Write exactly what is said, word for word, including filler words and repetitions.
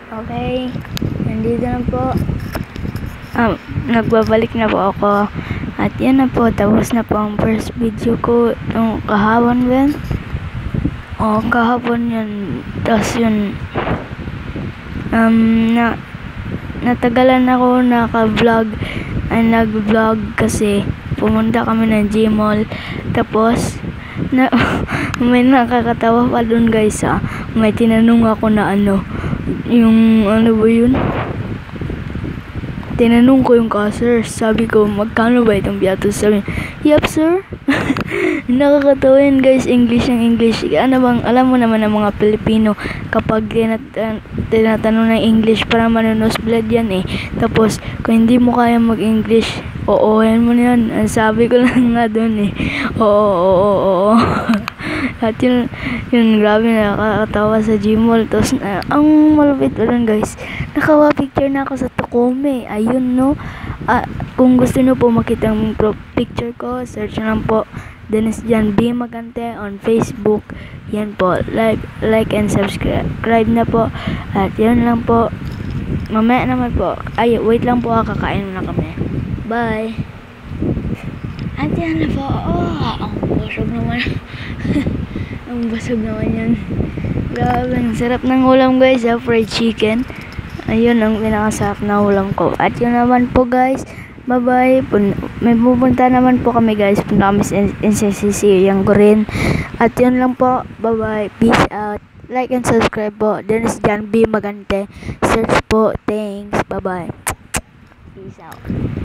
Okay, nandito na po. Um, nagbabalik na po ako. At yan na po, tapos na po ang first video ko nung kahapon din. O, kahapon yun. Tapos yun, um, na, natagalan ako naka-vlog. Ay, nag-vlog kasi pumunta kami ng Gmall. Tapos, na, may nakakatawa pa dun guys ah. May tinanong ako na ano, yung ano ba yun? Tinanong ko yung cashier, sabi ko, magkano ba itong biyatos? Sabi, yep sir. Nakakatawa yun guys, English ng English. Ano bang, alam mo naman ng mga Pilipino, kapag tinat- tinatanong ng English, parang manunosblad yan eh. Tapos, kung hindi mo kaya mag-English, oo, yan mo na yan. Sabi ko lang nga dun eh. Oo, oo, oo, oo. At yun, yun, grabe, nakakatawa sa Gmall. Tapos, uh, ang malupit pa dun guys, nakawa-picture na ako sa Tokome. Ayun, no? Uh, kung gusto nyo po makita ang picture ko, search lang po Dennis Jan B. Magante on Facebook. Yan po, like, like and subscribe na po. At yun lang po. Mamaya naman po. Ay, wait lang po, kakain na kami. Bye! At yan na po. Oh, ang busog naman. Ang busog naman yan. Grabe, ang sarap ng ulam guys, ha? Fried chicken. Ayun ang pinakasarap na ulam ko. At yun naman po guys, bye bye. May pupunta naman po kami guys. Punta kami sa N C C C yang Gorin. At yun lang po, bye bye. Peace out. Like and subscribe po. Dennis Jan B. Magante. Search po. Thanks. Bye bye. Peace out.